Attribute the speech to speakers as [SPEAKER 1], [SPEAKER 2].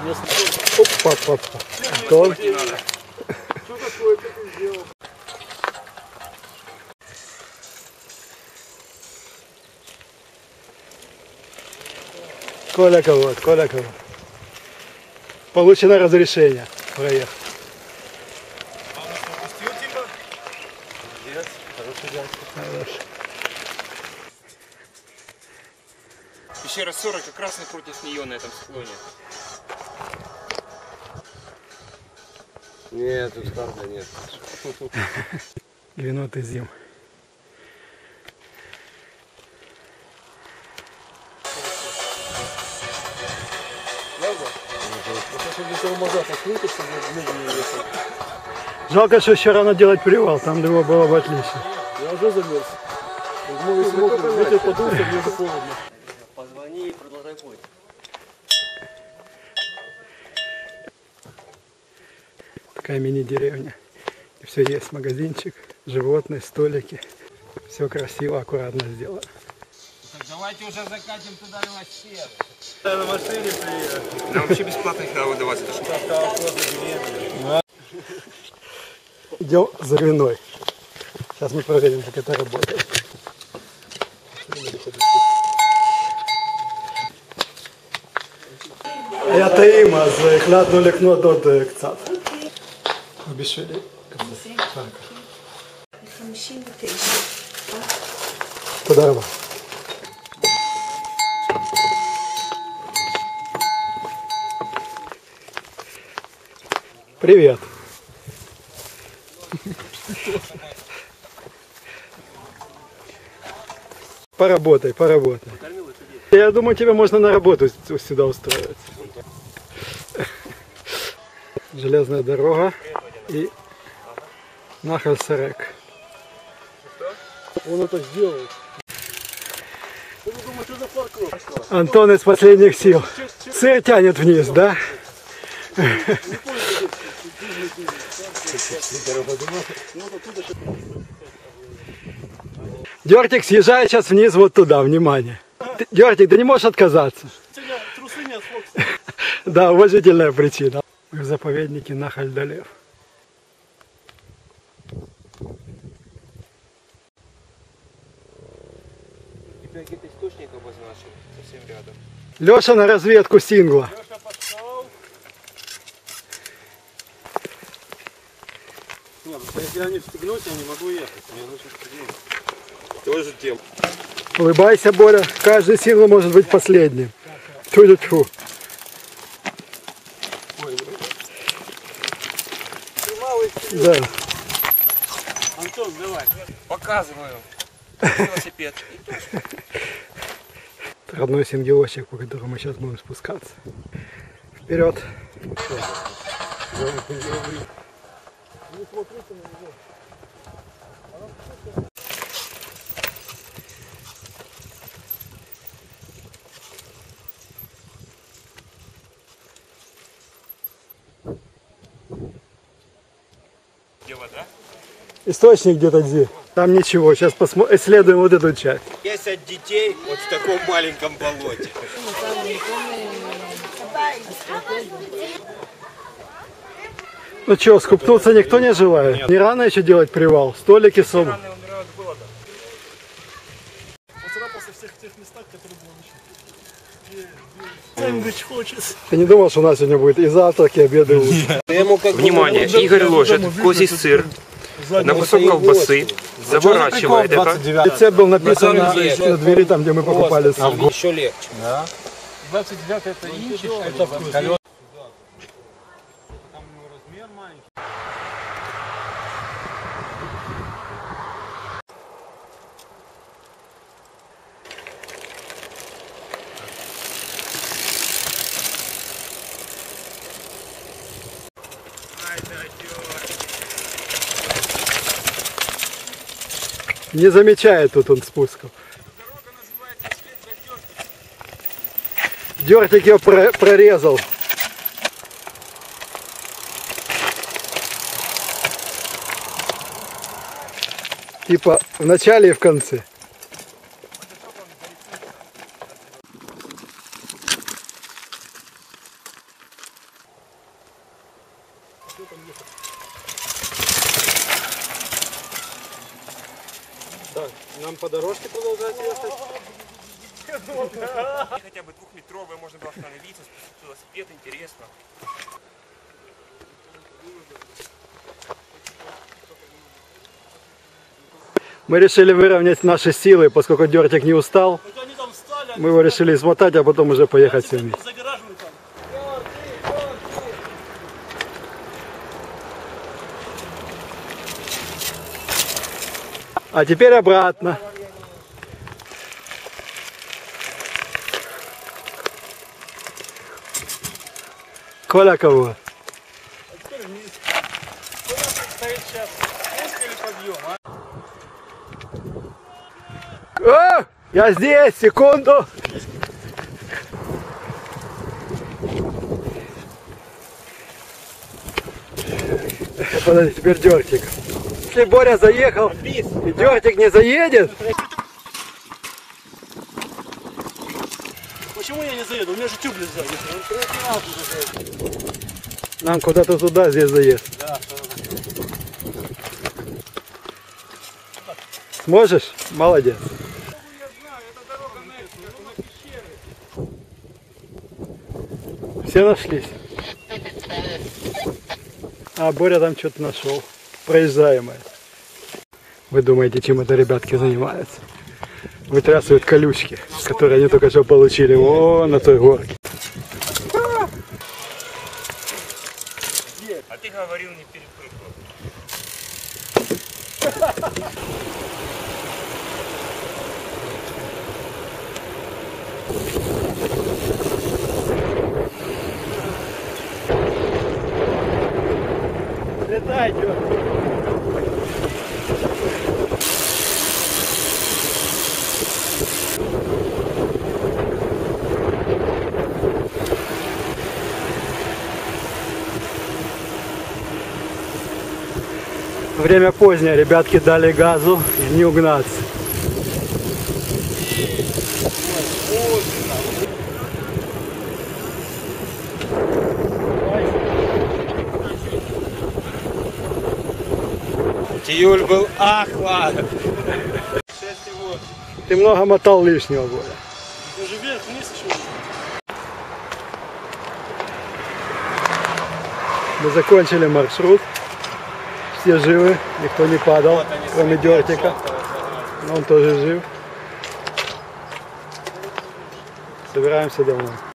[SPEAKER 1] Опа. Антон.
[SPEAKER 2] Что такое ты сделал?
[SPEAKER 1] Коля кого? Получено разрешение проехать. Хорошо.
[SPEAKER 3] Пещера 40 как раз напротив нее на этом склоне.
[SPEAKER 2] Нет, тут карта нет.
[SPEAKER 1] Геноты зим. Жалко, что еще рано делать привал, там его было бы отлично.
[SPEAKER 2] Я уже замерз. Если мокрый, ветер подулся, мне уже холодно.
[SPEAKER 4] Позвони и продолжай путь.
[SPEAKER 1] Такая мини-деревня. И все есть, магазинчик, животные, столики. Все красиво, аккуратно сделано.
[SPEAKER 3] Так давайте уже закатим туда на вообще.
[SPEAKER 2] На машине приехал.
[SPEAKER 3] Нам вообще бесплатно их надо выдавать.
[SPEAKER 1] Идем за виной. Сейчас мы проверим, как это работает. היה טעים, אז החלטנו לקנות עוד קצת. בשבילי.
[SPEAKER 5] 59.
[SPEAKER 1] תודה רבה. Привет. Поработай. Я думаю, тебе можно на работу сюда устроить. Железная дорога и Нахаль-Сарек.
[SPEAKER 2] Он это сделал.
[SPEAKER 1] Антон из последних сил. Сыр тянет вниз, да? Дёртик, съезжай сейчас вниз вот туда, внимание. Дёртик, ты не можешь отказаться.
[SPEAKER 2] Трусы нет,
[SPEAKER 1] Да, уважительная причина. Мы в заповеднике Нахаль-Долев.
[SPEAKER 3] Какие-то источник обозначил совсем рядом.
[SPEAKER 1] Леша на разведку сингла.
[SPEAKER 2] Нет, если я не встегнусь, я не могу ехать. Мне нужно встегнуть. Тоже тем.
[SPEAKER 1] Улыбайся, Боря. Каждый сингл может быть последним. Тьфу-тьфу. Да.
[SPEAKER 2] Антон, давай.
[SPEAKER 3] Показываю. Велосипед.
[SPEAKER 1] Родной сингелочек, по которому мы сейчас будем спускаться. Вперед.
[SPEAKER 3] Где вода?
[SPEAKER 1] Источник где-то здесь. Там ничего. Сейчас исследуем вот эту часть.
[SPEAKER 4] 10 детей вот в таком маленьком болоте.
[SPEAKER 1] Ну что, скупнуться никто не желает? Нет. Не рано еще делать привал? Столики собраны.
[SPEAKER 2] Поцарапался в всех тех местах, которые было начали. Сэндвич хочется.
[SPEAKER 1] Ты не думал, что у нас сегодня будет и завтрак, и обед, и ужин?
[SPEAKER 3] Внимание, Игорь ложит козий сыр на кусок колбасы, заворачивает это.
[SPEAKER 1] Рецепт был написан на двери, там, где мы покупали сыр.
[SPEAKER 4] Еще легче. Да.
[SPEAKER 2] 29 это инчи, это вкус.
[SPEAKER 1] Не замечает тут он спусков. Дёртик ее прорезал. Типа в начале и в конце.
[SPEAKER 2] Нам по дорожке продолжать ехать?
[SPEAKER 3] Хотя бы двухметровая, можно было остановиться, спустить велосипед, интересно.
[SPEAKER 1] Мы решили выровнять наши силы, поскольку Дёртик не устал.
[SPEAKER 2] Они там встали,
[SPEAKER 1] Мы его решили измотать, а потом уже поехать все вместе.
[SPEAKER 2] загораживают там.
[SPEAKER 1] А теперь обратно. Коля кого?
[SPEAKER 2] Стоит сейчас спуск или подъем, а?
[SPEAKER 1] О, я здесь, секунду. Подожди, теперь Дёртик. Если Боря заехал и Дёртик не заедет,
[SPEAKER 2] Почему я не заеду? У меня же тюбли сзади.
[SPEAKER 1] нам куда-то туда, здесь заезд.
[SPEAKER 2] Да,
[SPEAKER 1] Сможешь? Молодец. Все нашлись. А Боря там что-то нашел. Проезжаемое. Вы думаете, чем это ребятки занимаются? Вытрясывают колючки, которые они только что получили. О, на той горке.
[SPEAKER 3] А ты говорил не перепрыгивай.
[SPEAKER 1] Летай, Дёртик. Время позднее, ребятки дали газу, и не угнаться.
[SPEAKER 4] Тиюль был ахла.
[SPEAKER 1] Ты много мотал лишнего, Боря.
[SPEAKER 2] Ты же вверх, вниз еще.
[SPEAKER 1] Мы закончили маршрут. Все живы, никто не падал, кроме Дёртика. Но он тоже жив. Собираемся домой.